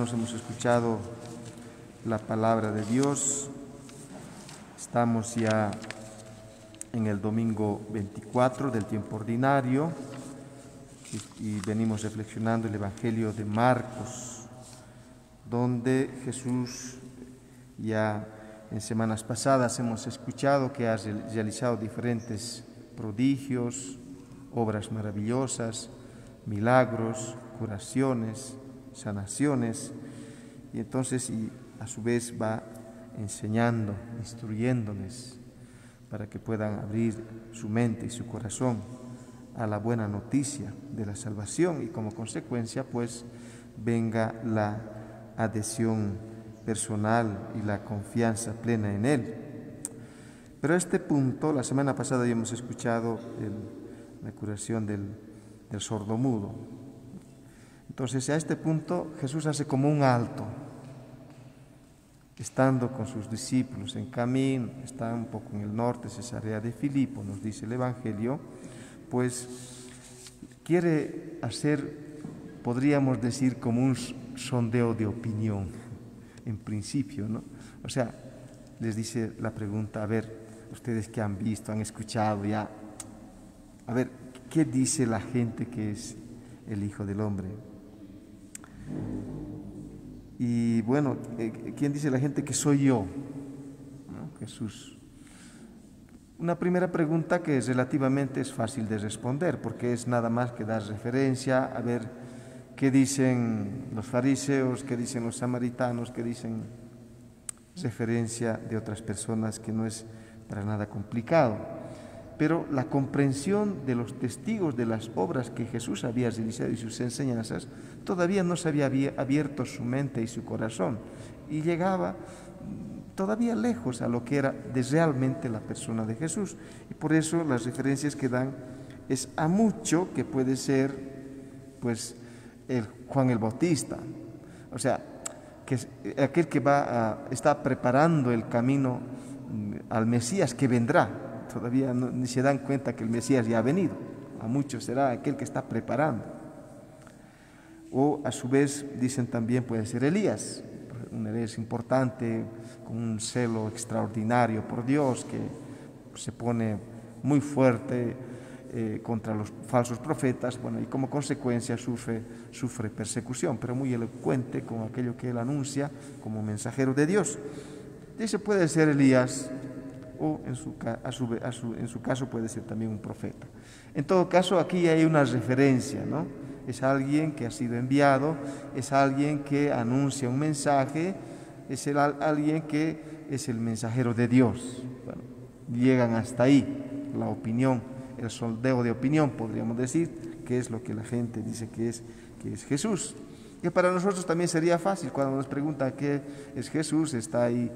hermanos, hemos escuchado la palabra de Dios. Estamos ya en el domingo 24 del tiempo ordinario y venimos reflexionando el Evangelio de Marcos, donde Jesús, ya en semanas pasadas hemos escuchado que ha realizado diferentes prodigios, obras maravillosas, milagros, curaciones, sanaciones, y entonces a su vez va enseñando, instruyéndoles para que puedan abrir su mente y su corazón a la buena noticia de la salvación y como consecuencia pues venga la adhesión personal y la confianza plena en Él. Pero a este punto, la semana pasada ya hemos escuchado la curación del sordomudo. Entonces a este punto Jesús hace como un alto, estando con sus discípulos en camino, está un poco en el norte, Cesarea de Filipo, nos dice el Evangelio, pues quiere hacer, podríamos decir, como un sondeo de opinión, en principio, ¿no? O sea, les dice la pregunta, a ver, ustedes que han visto, han escuchado ya, a ver, ¿qué dice la gente que es el Hijo del Hombre? Y bueno, ¿quién dice la gente que soy yo? ¿No? Jesús. Una primera pregunta que relativamente es fácil de responder, porque es nada más que dar referencia a ver qué dicen los fariseos, qué dicen los samaritanos, qué dicen referencia de otras personas, que no es para nada complicado. Pero la comprensión de los testigos de las obras que Jesús había realizado y sus enseñanzas todavía no se había abierto su mente y su corazón y llegaba todavía lejos a lo que era realmente la persona de Jesús. Y por eso las referencias que dan es a mucho que puede ser pues Juan el Bautista, o sea, que es aquel que está preparando el camino al Mesías que vendrá. Todavía ni se dan cuenta que el Mesías ya ha venido. A muchos será aquel que está preparando. O a su vez dicen también puede ser Elías, un Elías importante, con un celo extraordinario por Dios, que se pone muy fuerte contra los falsos profetas, bueno, y como consecuencia sufre persecución, pero muy elocuente con aquello que él anuncia como mensajero de Dios. Dice puede ser Elías, o en su caso puede ser también un profeta. En todo caso, aquí hay una referencia, ¿no? Es alguien que ha sido enviado, es alguien que anuncia un mensaje, es alguien que es el mensajero de Dios. Bueno, llegan hasta ahí la opinión, el sondeo de opinión, podríamos decir, que es lo que la gente dice que es Jesús. Que para nosotros también sería fácil, cuando nos preguntan qué es Jesús, está ahí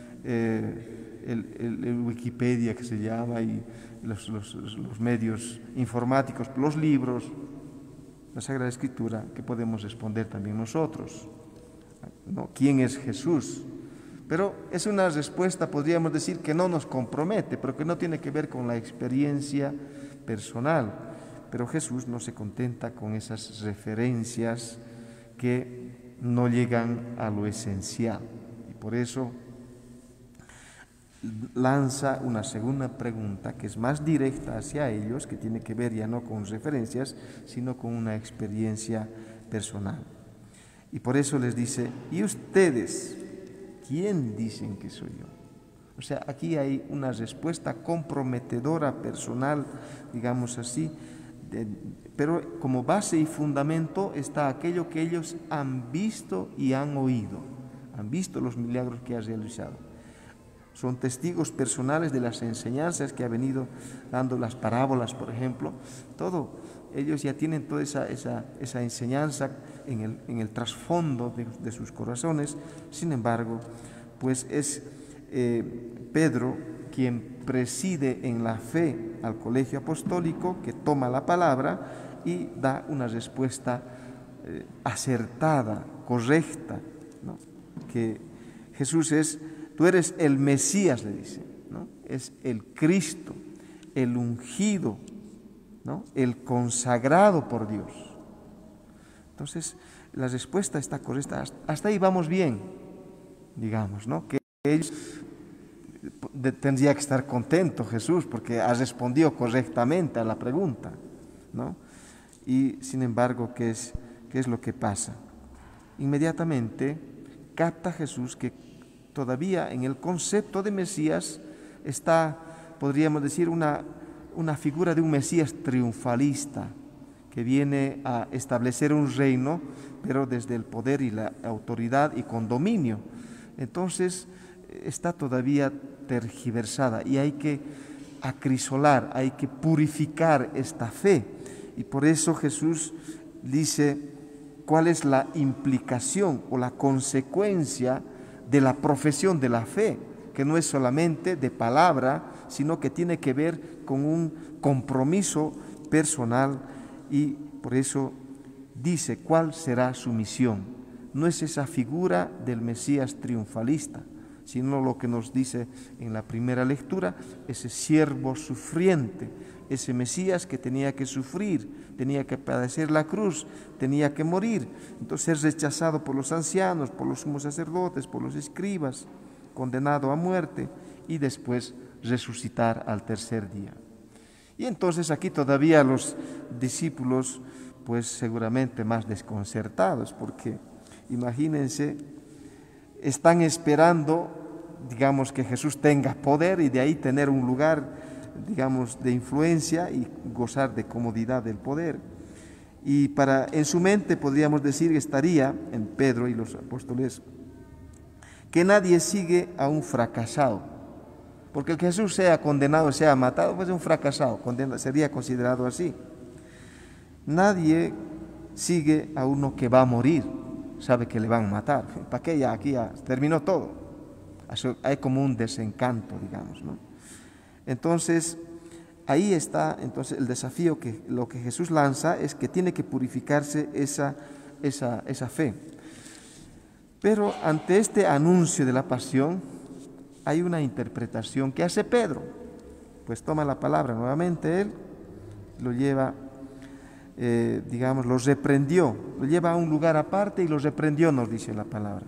el Wikipedia que se llama y los medios informáticos, los libros, la Sagrada Escritura, que podemos responder también nosotros, ¿no? ¿Quién es Jesús? Pero es una respuesta, podríamos decir, que no nos compromete, pero que no tiene que ver con la experiencia personal. Pero Jesús no se contenta con esas referencias que no llegan a lo esencial. Y por eso lanza una segunda pregunta que es más directa hacia ellos, que tiene que ver ya no con referencias, sino con una experiencia personal. Y por eso les dice, ¿y ustedes quién dicen que soy yo? O sea, aquí hay una respuesta comprometedora, personal, digamos así, pero como base y fundamento está aquello que ellos han visto y han oído, han visto los milagros que ha realizado. Son testigos personales de las enseñanzas que ha venido dando, las parábolas, por ejemplo. Todo, ellos ya tienen toda esa enseñanza en el trasfondo de sus corazones. Sin embargo, pues es Pedro quien preside en la fe al colegio apostólico, que toma la palabra y da una respuesta acertada, correcta, ¿no? Que Jesús tú eres el Mesías, le dice, ¿no? Es el Cristo, el ungido, ¿no? El consagrado por Dios. Entonces, la respuesta está correcta. Hasta ahí vamos bien, digamos, ¿no? Que ellos tendría que estar contento Jesús porque ha respondido correctamente a la pregunta, ¿no? Y sin embargo, ¿qué es lo que pasa? Inmediatamente capta Jesús que todavía en el concepto de Mesías está, podríamos decir, una figura de un Mesías triunfalista que viene a establecer un reino, pero desde el poder y la autoridad y con dominio. Entonces está todavía tergiversada y hay que acrisolar, hay que purificar esta fe. Y por eso Jesús dice cuál es la implicación o la consecuencia de la profesión de la fe, que no es solamente de palabra, sino que tiene que ver con un compromiso personal, y por eso dice cuál será su misión. No es esa figura del Mesías triunfalista, sino lo que nos dice en la primera lectura, ese siervo sufriente, ese Mesías que tenía que sufrir, tenía que padecer la cruz, tenía que morir, entonces ser rechazado por los ancianos, por los sumos sacerdotes, por los escribas, condenado a muerte y después resucitar al tercer día. Y entonces aquí todavía los discípulos, pues seguramente más desconcertados, porque imagínense, están esperando, digamos, que Jesús tenga poder y de ahí tener un lugar, digamos, de influencia y gozar de comodidad del poder. Y en su mente podríamos decir que estaría en Pedro y los apóstoles que nadie sigue a un fracasado, porque el que Jesús sea condenado, sea matado, pues es un fracasado, sería considerado así. Nadie sigue a uno que va a morir, sabe que le van a matar. ¿Para qué? Ya aquí ya terminó todo. Hay como un desencanto, digamos, ¿no? Entonces, ahí está entonces el desafío, que lo que Jesús lanza es que tiene que purificarse esa fe. Pero ante este anuncio de la pasión, hay una interpretación que hace Pedro. Pues toma la palabra nuevamente él, lo lleva, digamos, los reprendió, lo lleva a un lugar aparte y los reprendió, nos dice la palabra.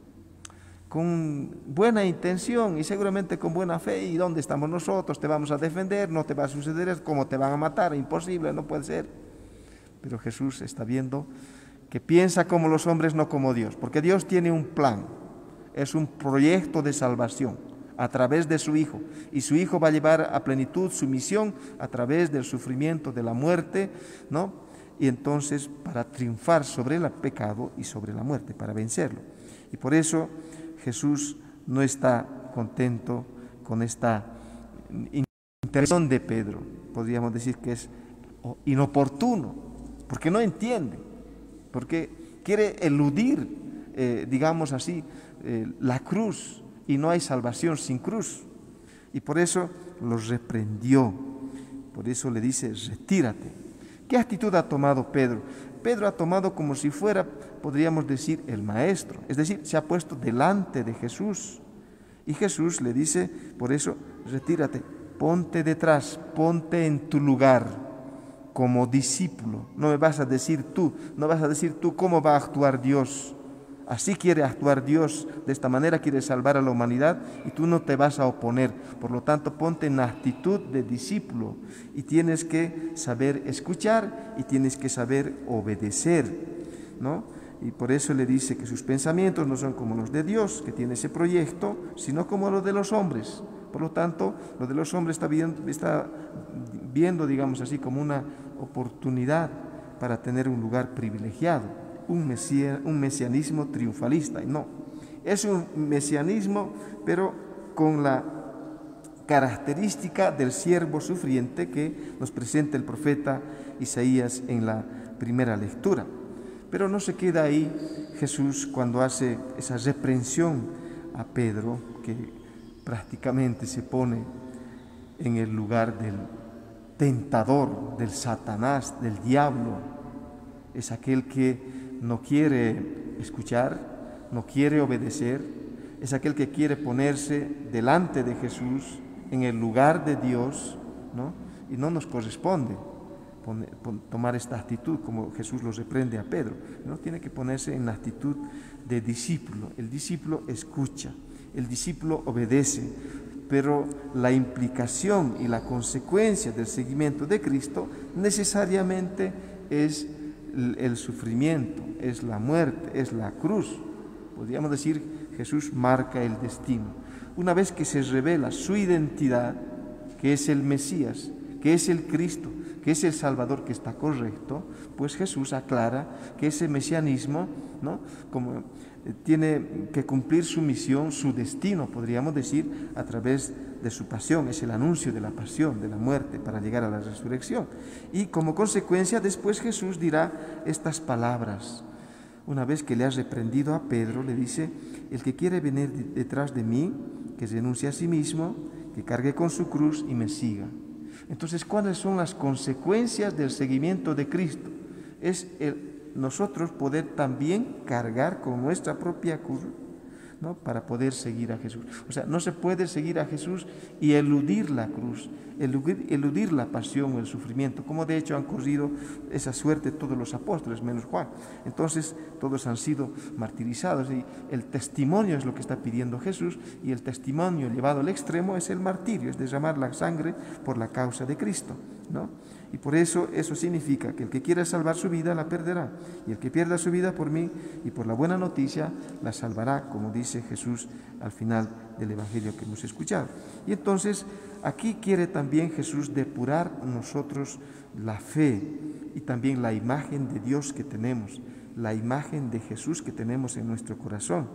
Con buena intención y seguramente con buena fe. ¿Y dónde estamos nosotros? Te vamos a defender, no te va a suceder, ¿cómo te van a matar? Imposible, no puede ser. Pero Jesús está viendo que piensa como los hombres, no como Dios, porque Dios tiene un plan, es un proyecto de salvación a través de su Hijo, y su Hijo va a llevar a plenitud su misión a través del sufrimiento, de la muerte, ¿no? Y entonces para triunfar sobre el pecado y sobre la muerte, para vencerlo. Y por eso Jesús no está contento con esta intervención de Pedro. Podríamos decir que es inoportuno, porque no entiende, porque quiere eludir, digamos así, la cruz, y no hay salvación sin cruz. Y por eso los reprendió, por eso le dice, retírate. ¿Qué actitud ha tomado Pedro? Pedro ha tomado como si fuera, podríamos decir, el maestro, es decir, se ha puesto delante de Jesús. Y Jesús le dice, por eso, retírate, ponte detrás, ponte en tu lugar como discípulo. No me vas a decir tú, no vas a decir tú cómo va a actuar Dios. Así quiere actuar Dios, de esta manera quiere salvar a la humanidad y tú no te vas a oponer. Por lo tanto, ponte en actitud de discípulo y tienes que saber escuchar y tienes que saber obedecer, ¿no? Y por eso le dice que sus pensamientos no son como los de Dios, que tiene ese proyecto, sino como los de los hombres. Por lo tanto, lo de los hombres está viendo, digamos así, como una oportunidad para tener un lugar privilegiado. Un mesianismo triunfalista. Y no, es un mesianismo, pero con la característica del siervo sufriente que nos presenta el profeta Isaías en la primera lectura. Pero no se queda ahí Jesús cuando hace esa reprensión a Pedro, que prácticamente se pone en el lugar del tentador, del Satanás, del diablo. Es aquel que no quiere escuchar, no quiere obedecer, es aquel que quiere ponerse delante de Jesús, en el lugar de Dios, ¿no? Y no nos corresponde, tomar esta actitud, como Jesús los reprende a Pedro, ¿no? Tiene que ponerse en la actitud de discípulo. El discípulo escucha, el discípulo obedece, pero la implicación y la consecuencia del seguimiento de Cristo necesariamente es el sufrimiento, es la muerte, es la cruz. Podríamos decir, Jesús marca el destino. Una vez que se revela su identidad, que es el Mesías, que es el Cristo, que es el Salvador, que está correcto, pues Jesús aclara que ese mesianismo, ¿no?, como tiene que cumplir su misión, su destino, podríamos decir, a través de su pasión. Es el anuncio de la pasión, de la muerte, para llegar a la resurrección. Y como consecuencia, después Jesús dirá estas palabras. Una vez que le ha reprendido a Pedro, le dice: el que quiere venir detrás de mí, que renuncie a sí mismo, que cargue con su cruz y me siga. Entonces, ¿cuáles son las consecuencias del seguimiento de Cristo? Es nosotros poder también cargar con nuestra propia cruz, ¿no?, para poder seguir a Jesús. O sea, no se puede seguir a Jesús y eludir la cruz, eludir la pasión o el sufrimiento, como de hecho han corrido esa suerte todos los apóstoles, menos Juan. Entonces, todos han sido martirizados, y el testimonio es lo que está pidiendo Jesús, y el testimonio llevado al extremo es el martirio, es derramar la sangre por la causa de Cristo, ¿no? Y por eso significa que el que quiera salvar su vida la perderá, y el que pierda su vida por mí y por la buena noticia la salvará, como dice Jesús al final del Evangelio que hemos escuchado. Y entonces aquí quiere también Jesús depurar en nosotros la fe y también la imagen de Dios que tenemos, la imagen de Jesús que tenemos en nuestro corazón.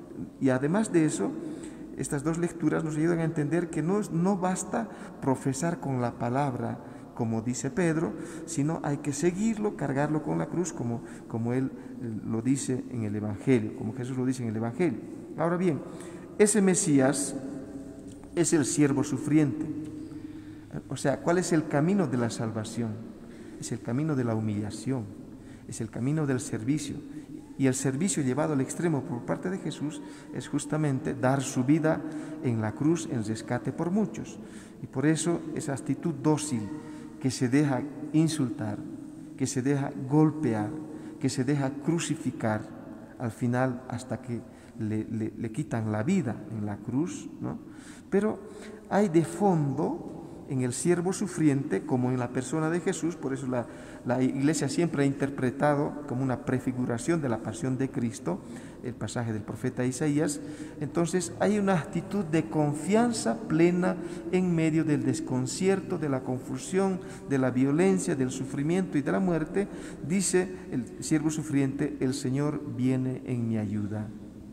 Y además de eso, estas dos lecturas nos ayudan a entender que no basta profesar con la palabra, como dice Pedro, sino hay que seguirlo, cargarlo con la cruz, como él lo dice en el Evangelio, como Jesús lo dice en el Evangelio. Ahora bien, ese Mesías es el siervo sufriente. O sea, ¿cuál es el camino de la salvación? Es el camino de la humillación, es el camino del servicio. Y el servicio llevado al extremo por parte de Jesús es justamente dar su vida en la cruz en rescate por muchos. Y por eso esa actitud dócil, que se deja insultar, que se deja golpear, que se deja crucificar, al final hasta que le quitan la vida en la cruz, ¿no? Pero hay de fondo en el siervo sufriente, como en la persona de Jesús. Por eso la Iglesia siempre ha interpretado como una prefiguración de la pasión de Cristo el pasaje del profeta Isaías. Entonces hay una actitud de confianza plena en medio del desconcierto, de la confusión, de la violencia, del sufrimiento y de la muerte. Dice el siervo sufriente: el Señor viene en mi ayuda.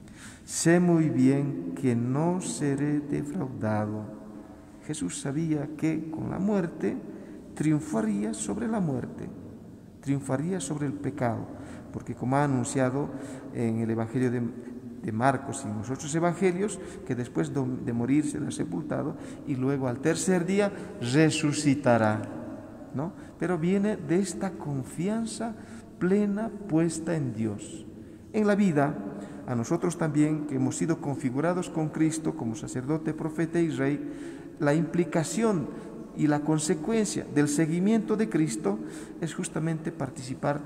Sé muy bien que no seré defraudado. Jesús sabía que con la muerte triunfaría sobre la muerte, triunfaría sobre el pecado, porque como ha anunciado en el Evangelio de Marcos y en los otros evangelios, que después de morir será sepultado y luego al tercer día resucitará, ¿no? Pero viene de esta confianza plena puesta en Dios. En la vida, a nosotros también, que hemos sido configurados con Cristo como sacerdote, profeta y rey, la implicación y la consecuencia del seguimiento de Cristo es justamente participar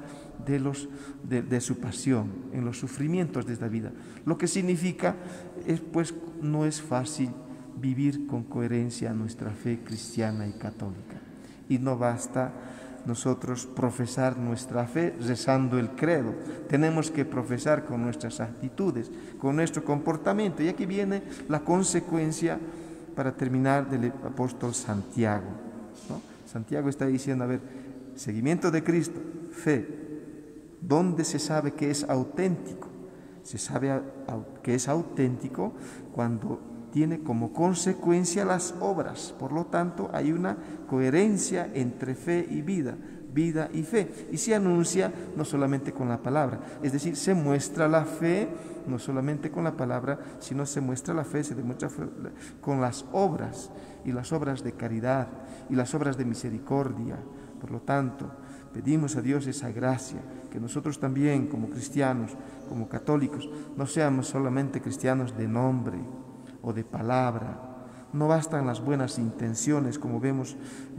de su pasión, en los sufrimientos de esta vida. Lo que significa, pues, no es fácil vivir con coherencia nuestra fe cristiana y católica. Y no basta nosotros profesar nuestra fe rezando el credo. Tenemos que profesar con nuestras actitudes, con nuestro comportamiento. Y aquí viene la consecuencia, para terminar, del apóstol Santiago, ¿no? Santiago está diciendo, a ver, seguimiento de Cristo, fe. ¿Dónde se sabe que es auténtico? Se sabe que es auténtico cuando tiene como consecuencia las obras. Por lo tanto, hay una coherencia entre fe y vida, vida y fe. Y se anuncia no solamente con la palabra, es decir, se muestra la fe no solamente con la palabra, sino se muestra la fe, se demuestra con las obras, y las obras de caridad y las obras de misericordia. Por lo tanto, pedimos a Dios esa gracia, que nosotros también como cristianos, como católicos, no seamos solamente cristianos de nombre o de palabra, No bastan las buenas intenciones, como vemos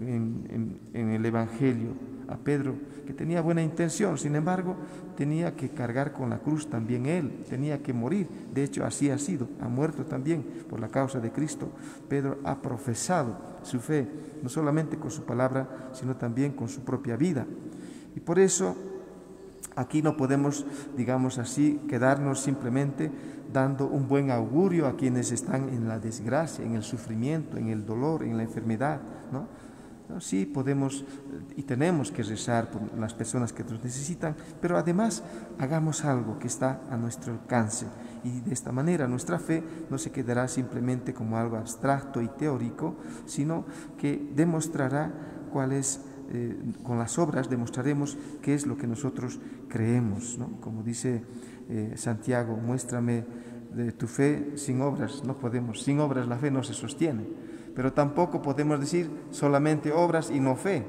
en el Evangelio. A Pedro, que tenía buena intención, sin embargo, tenía que cargar con la cruz también él, tenía que morir. De hecho, así ha sido, ha muerto también por la causa de Cristo. Pedro ha profesado su fe, no solamente con su palabra, sino también con su propia vida. Y por eso, aquí no podemos, digamos así, quedarnos simplemente dando un buen augurio a quienes están en la desgracia, en el sufrimiento, en el dolor, en la enfermedad, ¿no? Sí, podemos y tenemos que rezar por las personas que nos necesitan, pero además hagamos algo que está a nuestro alcance, y de esta manera nuestra fe no se quedará simplemente como algo abstracto y teórico, sino que demostrará cuál es, con las obras demostraremos qué es lo que nosotros creemos, ¿no? Como dice Santiago, muéstrame de tu fe sin obras. No podemos, sin obras la fe no se sostiene. Pero tampoco podemos decir solamente obras y no fe.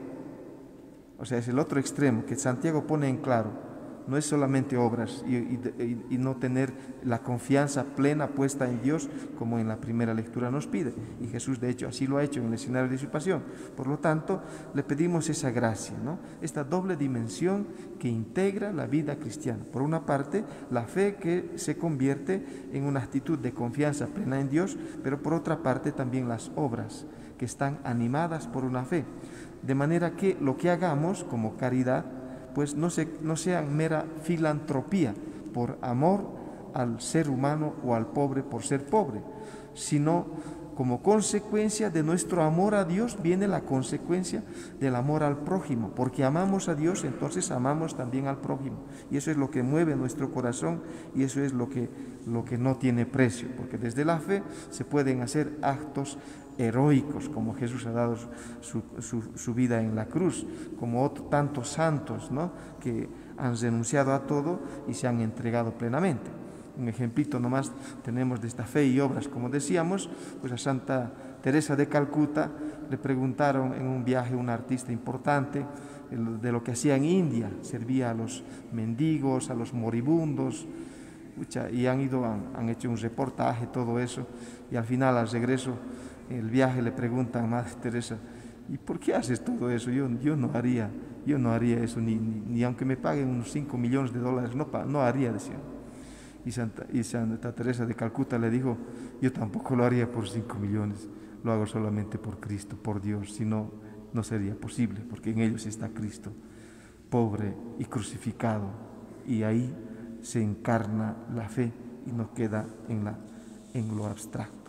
O sea, es el otro extremo que Santiago pone en claro. No es solamente obras y no tener la confianza plena puesta en Dios, como en la primera lectura nos pide. Y Jesús, de hecho, así lo ha hecho en el escenario de su pasión. Por lo tanto, le pedimos esa gracia, ¿no? Esta doble dimensión que integra la vida cristiana. Por una parte, la fe que se convierte en una actitud de confianza plena en Dios, pero por otra parte también las obras que están animadas por una fe. De manera que lo que hagamos como caridad, pues no sean mera filantropía por amor al ser humano o al pobre por ser pobre, sino como consecuencia de nuestro amor a Dios viene la consecuencia del amor al prójimo, porque amamos a Dios, entonces amamos también al prójimo, y eso es lo que mueve nuestro corazón, y eso es lo que no tiene precio, porque desde la fe se pueden hacer actos heroicos, como Jesús ha dado su vida en la cruz, como tantos santos, ¿no?, que han renunciado a todo y se han entregado plenamente. Un ejemplito nomás tenemos de esta fe y obras, como decíamos, pues a Santa Teresa de Calcuta le preguntaron en un viaje a un artista importante de lo que hacía en India, servía a los mendigos, a los moribundos, y han hecho un reportaje, todo eso, y al final, al regreso, el viaje, le preguntan: Madre Teresa, ¿y por qué haces todo eso? Yo no haría eso, ni aunque me paguen unos 5 millones de dólares, no haría, decía. Y Santa Teresa de Calcuta le dijo: yo tampoco lo haría por 5 millones, lo hago solamente por Cristo, por Dios, si no, no sería posible, porque en ellos está Cristo, pobre y crucificado, y ahí se encarna la fe y no queda en lo abstracto.